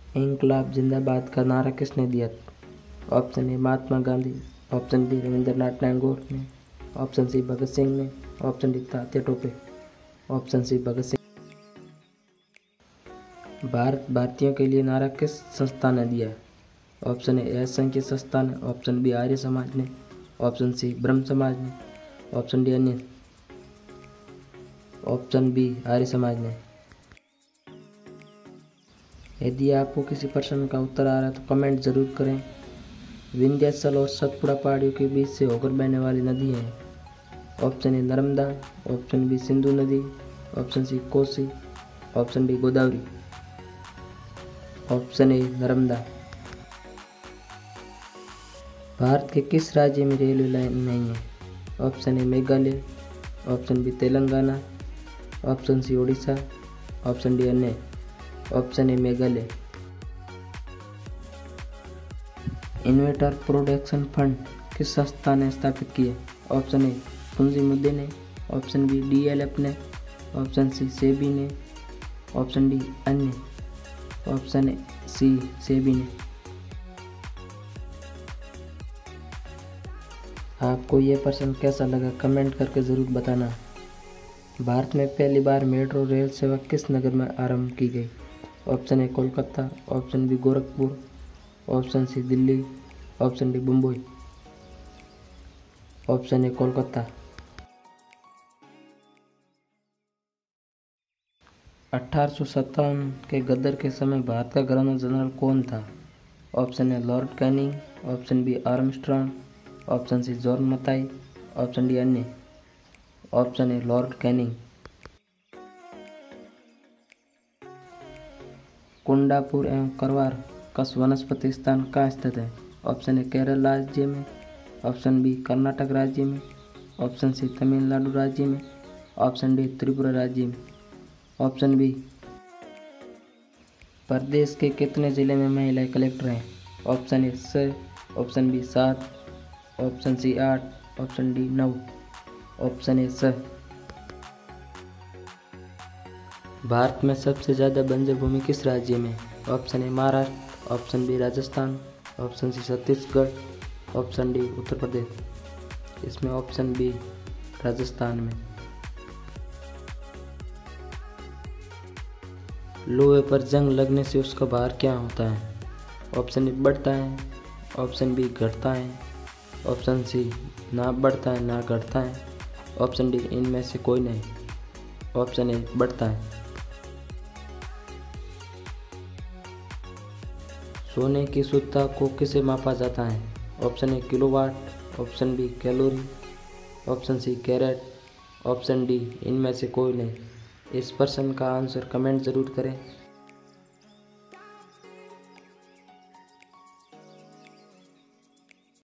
इंकलाब जिंदाबाद का नारा किसने दिया? Option A Mahatma Gandhi, option B Rabindranath Tagore ने, ऑप्शन सी भगत सिंह ने, option D Tatya Tope, option C Bhagat Singh. Bharat भारतीयों के लिए नारा किस संस्था ने दिया? ऑप्शन ए संघीय संस्था ने, ऑप्शन बी आर्य समाज ने, ऑप्शन सी ब्रह्म समाज ने, ऑप्शन डी अन्य, ऑप्शन बी आर्य समाज ने। यदि आपको किसी प्रश्न का उत्तर आ रहा है तो कमेंट जरूर करें। विंध्याचल और सतपुड़ा पहाड़ियों के बीच से होकर बहने वाली नदी है? Option A Narmada, option B Sindhu नदी, option C Kosi, option D Godavari, option A Narmada. Bharat के किस राज्य में रेलवे लाइन नहीं है? Option A Meghalaya, option B Telangana, option C Orissa, option D अन्य, option A Meghalaya. Investor protection fund किस संस्था ने स्थापित किया? ऑप्शन ए पूंजी मुद्दे ने, ऑप्शन बी DLF ने, ऑप्शन सी सेबी ने, ऑप्शन डी अन्य, ऑप्शन सी सेबी ने। आपको यह प्रश्न कैसा लगा कमेंट करके ज़रूर बताना। भारत में पहली बार मेट्रो रेल सेवा किस नगर में आरंभ की गई? Option A Kolkata, option B Gorakhpur, option C Delhi, option D Mumbai, option A Kolkata. 1857 के गदर के समय भारत का गवर्नर जनरल कौन था? Option A lord Canning, option B Armstrong, option C John Mathai, option D अन्य, option A lord Canning. Kundapur एवं करवार का वनस्पति स्थान कहाँ स्थित है? ऑप्शन ए केरल राज्य में, ऑप्शन बी कर्नाटक राज्य में, ऑप्शन सी तमिलनाडु राज्य में, ऑप्शन डी त्रिपुरा राज्य में, ऑप्शन बी। प्रदेश के कितने जिले में महिला कलेक्टर हैं? Option A 6, option B 7, option C 8, option D 9, option A 6। भारत में सबसे ज़्यादा बंजर भूमि किस राज्य में? Option A Maharashtra, option B Rajasthan, option C Chhattisgarh, option D Uttar Pradesh. इसमें ऑप्शन बी राजस्थान में। लोहे पर जंग लगने से उसका भार क्या होता है? ऑप्शन ए बढ़ता है, ऑप्शन बी घटता है, ऑप्शन सी ना बढ़ता है ना घटता है, ऑप्शन डी इनमें से कोई नहीं, ऑप्शन ए बढ़ता है। सोने की शुद्धता को किसे मापा जाता है? Option A kilowatt, option B calorie, option C carat, option D इनमें से कोई नहीं। इस प्रश्न का आंसर कमेंट ज़रूर करें।